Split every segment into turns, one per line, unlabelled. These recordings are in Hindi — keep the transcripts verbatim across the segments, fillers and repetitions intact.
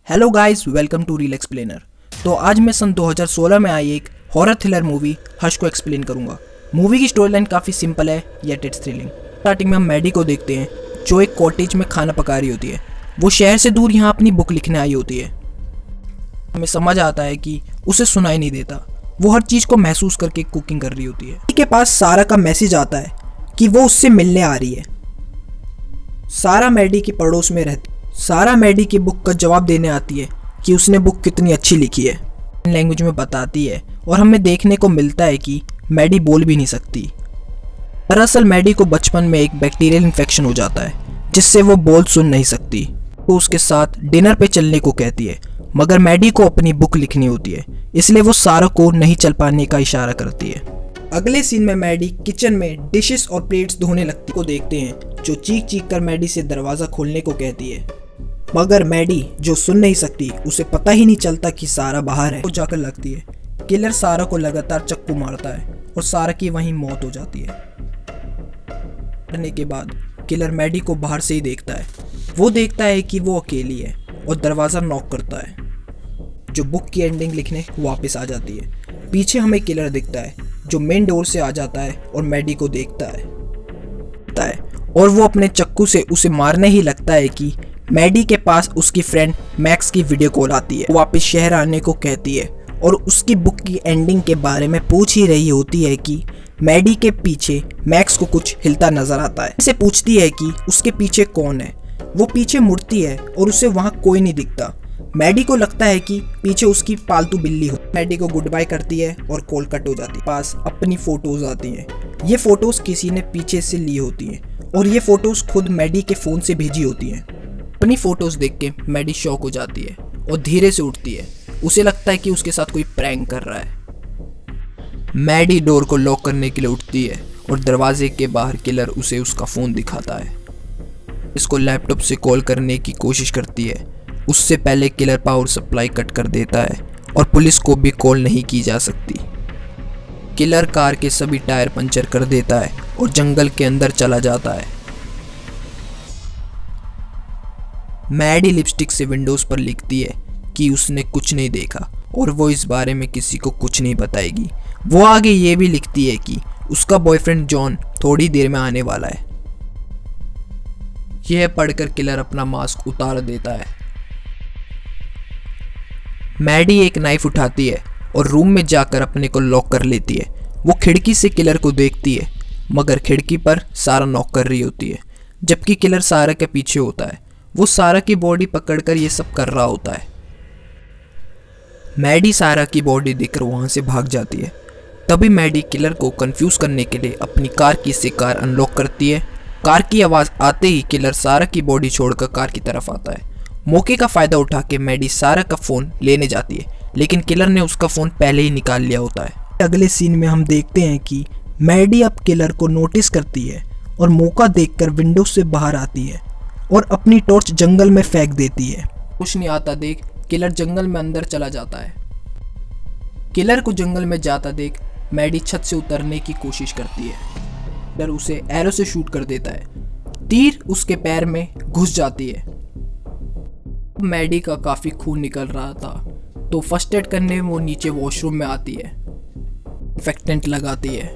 Hello guys, welcome to reel explainer. तो आज मैं सन दो हज़ार सोलह में आई एक हॉरर थ्रिलर मूवी हश को एक्सप्लेन करूंगा। मूवी की स्टोरी लाइन काफ़ी सिंपल है येट इट्स थ्रिलिंग। स्टार्टिंग में हम मैडी को देखते हैं जो एक कॉटेज में खाना पका रही होती है। वो शहर से दूर यहाँ अपनी बुक लिखने आई होती है। हमें समझ आता है कि उसे सुनाई नहीं देता, वो हर चीज़ को महसूस करके कुकिंग कर रही होती है। उसके पास सारा का मैसेज आता है कि वो उससे मिलने आ रही है। सारा मैडी की पड़ोस में रहती सारा मैडी की बुक का जवाब देने आती है कि उसने बुक कितनी अच्छी लिखी है, लैंग्वेज में बताती है और हमें देखने को मिलता है कि मैडी बोल भी नहीं सकती। दरअसल मैडी को बचपन में एक बैक्टीरियल इन्फेक्शन हो जाता है जिससे वो बोल सुन नहीं सकती। वो उसके साथ डिनर पे चलने को कहती है, मगर मैडी को अपनी बुक लिखनी होती है, इसलिए वो सारा को नहीं चल पाने का इशारा करती है। अगले सीन में मैडी किचन में डिशेस और प्लेट्स धोने लगती को देखते हैं जो चीख चीख कर मैडी से दरवाज़ा खोलने को कहती है, मगर मैडी जो सुन नहीं सकती उसे पता ही नहीं चलता कि सारा बाहर है। वो जाकर लगती है। किलर सारा को लगातार चक्कू मारता है और सारा की वहीं मौत हो जाती है। मरने के बाद किलर मैडी को बाहर से ही देखता है। वो देखता है कि वो अकेली है और दरवाज़ा नॉक करता है, जो बुक की एंडिंग लिखने वापस आ जाती है। पीछे हमें किलर दिखता है जो मेन डोर से आ जाता है और मैडी को देखता है और वो अपने चक्कू से उसे मारने ही लगता है कि मैडी के पास उसकी फ्रेंड मैक्स की वीडियो कॉल आती है। वो वापस शहर आने को कहती है और उसकी बुक की एंडिंग के बारे में पूछ ही रही होती है कि मैडी के पीछे मैक्स को कुछ हिलता नजर आता है। उसे पूछती है कि उसके पीछे कौन है। वो पीछे मुड़ती है और उसे वहाँ कोई नहीं दिखता। मैडी को लगता है कि पीछे उसकी पालतू बिल्ली हो। मैडी को गुड बाय करती है और कॉल कट हो जाती है। पास अपनी फोटोज आती हैं। ये फोटोज किसी ने पीछे से ली होती हैं और ये फोटोज खुद मैडी के फ़ोन से भेजी होती हैं। अपनी फोटोज देख के मैडी शॉक हो जाती है और धीरे से उठती है। उसे लगता है कि उसके साथ कोई प्रैंक कर रहा है। मैडी डोर को लॉक करने के लिए उठती है और दरवाजे के बाहर किलर उसे उसका फ़ोन दिखाता है। इसको लैपटॉप से कॉल करने की कोशिश करती है। उससे पहले किलर पावर सप्लाई कट कर देता है और पुलिस को भी कॉल नहीं की जा सकती। किलर कार के सभी टायर पंचर कर देता है और जंगल के अंदर चला जाता है। मैडी लिपस्टिक से विंडोज़ पर लिखती है कि उसने कुछ नहीं देखा और वो इस बारे में किसी को कुछ नहीं बताएगी। वो आगे ये भी लिखती है कि उसका बॉयफ्रेंड जॉन थोड़ी देर में आने वाला है। यह पढ़कर किलर अपना मास्क उतार देता है। मैडी एक नाइफ उठाती है और रूम में जाकर अपने को लॉक कर लेती है। वो खिड़की से किलर को देखती है, मगर खिड़की पर सारा नॉक कर रही होती है, जबकि किलर सारा के पीछे होता है। वो सारा की बॉडी पकड़कर ये सब कर रहा होता है। मैडी सारा की बॉडी देखकर वहाँ से भाग जाती है। तभी मैडी किलर को कंफ्यूज करने के लिए अपनी कार की से कार अनलॉक करती है। कार की आवाज़ आते ही किलर सारा की बॉडी छोड़कर कार की तरफ आता है। मौके का फ़ायदा उठा के मैडी सारा का फ़ोन लेने जाती है, लेकिन किलर ने उसका फ़ोन पहले ही निकाल लिया होता है। अगले सीन में हम देखते हैं कि मैडी अब किलर को नोटिस करती है और मौका देखकर विंडो से बाहर आती है और अपनी टॉर्च जंगल में फेंक देती है। कुछ नहीं आता देख किलर जंगल में अंदर चला जाता है। किलर को जंगल में जाता देख मैडी छत से उतरने की कोशिश करती है। किलर उसे एरो से शूट कर देता है। तीर उसके पैर में घुस जाती है। मैडी का काफ़ी खून निकल रहा था, तो फर्स्ट एड करने वो नीचे वॉशरूम में आती है। इन्फेक्टेंट लगाती है।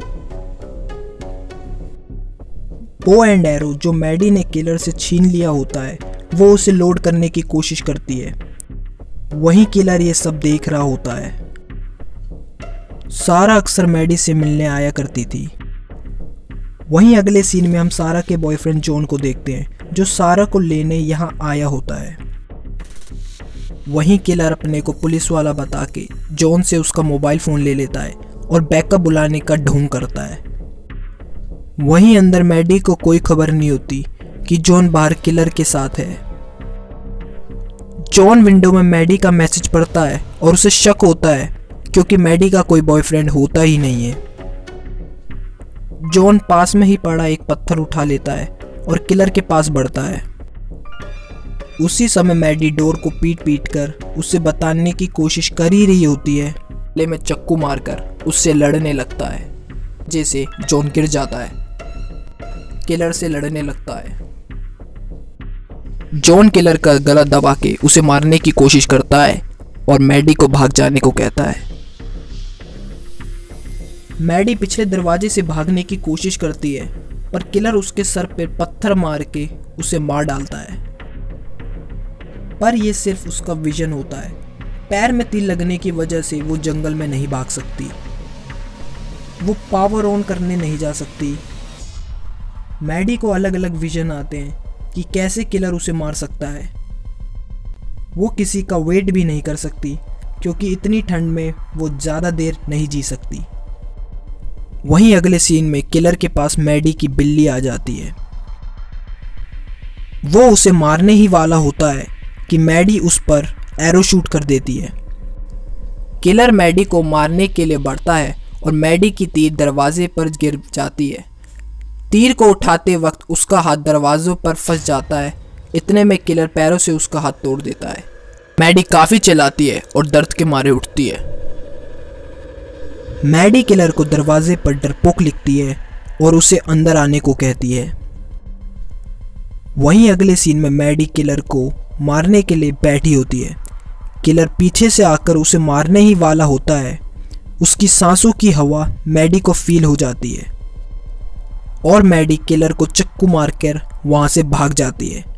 बो एंड एरो जो मैडी ने किलर से छीन लिया होता है, वो उसे लोड करने की कोशिश करती है। वहीं किलर ये सब देख रहा होता है। सारा अक्सर मैडी से मिलने आया करती थी। वहीं अगले सीन में हम सारा के बॉयफ्रेंड जॉन को देखते हैं, जो सारा को लेने यहाँ आया होता है। वहीं किलर अपने को पुलिस वाला बता के जॉन से उसका मोबाइल फ़ोन ले लेता है और बैकअप बुलाने का ढोंग करता है। वहीं अंदर मैडी को कोई खबर नहीं होती कि जॉन बाहर किलर के साथ है। जॉन विंडो में मैडी का मैसेज पढ़ता है और उसे शक होता है क्योंकि मैडी का कोई बॉयफ्रेंड होता ही नहीं है। जॉन पास में ही पड़ा एक पत्थर उठा लेता है और किलर के पास बढ़ता है। उसी समय मैडी डोर को पीट पीट कर उसे बताने की कोशिश कर ही रही होती है। गले में चक्कू मारकर उससे लड़ने लगता है, जैसे जॉन गिर जाता है। किलर से लड़ने लगता है। जॉन किलर का गला दबा के उसे मारने की कोशिश करता है और मैडी को भाग जाने को कहता है। मैडी पिछले दरवाजे से भागने की कोशिश करती है, पर किलर उसके सर पे पत्थर मार के उसे मार डालता है। पर यह सिर्फ उसका विजन होता है। पैर में तीर लगने की वजह से वो जंगल में नहीं भाग सकती, वो पावर ऑन करने नहीं जा सकती। मैडी को अलग अलग विजन आते हैं कि कैसे किलर उसे मार सकता है। वो किसी का वेट भी नहीं कर सकती क्योंकि इतनी ठंड में वो ज़्यादा देर नहीं जी सकती। वहीं अगले सीन में किलर के पास मैडी की बिल्ली आ जाती है। वो उसे मारने ही वाला होता है कि मैडी उस पर एरो शूट कर देती है। किलर मैडी को मारने के लिए बढ़ता है और मैडी की तीर दरवाजे पर गिर जाती है। तीर को उठाते वक्त उसका हाथ दरवाजों पर फंस जाता है। इतने में किलर पैरों से उसका हाथ तोड़ देता है। मैडी काफ़ी चिल्लाती है और दर्द के मारे उठती है। मैडी किलर को दरवाजे पर डरपोक लिखती है और उसे अंदर आने को कहती है। वहीं अगले सीन में मैडी किलर को मारने के लिए बैठी होती है। किलर पीछे से आकर उसे मारने ही वाला होता है। उसकी सांसों की हवा मैडी को फील हो जाती है और मैडी किलर को चक्कू मारकर वहां से भाग जाती है।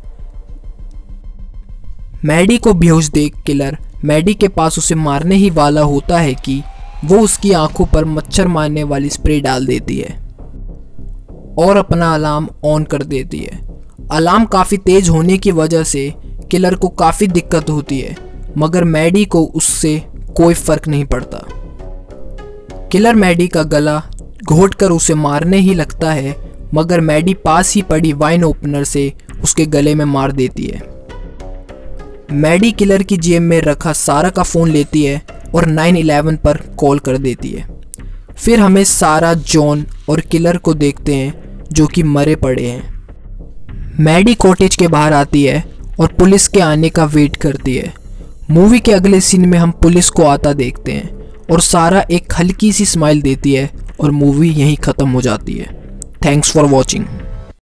मैडी को बेहोश देख किलर मैडी के पास उसे मारने ही वाला होता है कि वो उसकी आंखों पर मच्छर मारने वाली स्प्रे डाल देती है और अपना अलार्म ऑन कर देती है। अलार्म काफ़ी तेज होने की वजह से किलर को काफ़ी दिक्कत होती है, मगर मैडी को उससे कोई फर्क नहीं पड़ता। किलर मैडी का गला घोंटकर उसे मारने ही लगता है, मगर मैडी पास ही पड़ी वाइन ओपनर से उसके गले में मार देती है। मैडी किलर की जेब में रखा सारा का फ़ोन लेती है और नाइन इलेवन पर कॉल कर देती है। फिर हमें सारा, जॉन और किलर को देखते हैं जो कि मरे पड़े हैं। मैडी कॉटेज के बाहर आती है और पुलिस के आने का वेट करती है। मूवी के अगले सीन में हम पुलिस को आता देखते हैं और सारा एक हल्की सी स्माइल देती है और मूवी यहीं ख़त्म हो जाती है। Thanks for watching.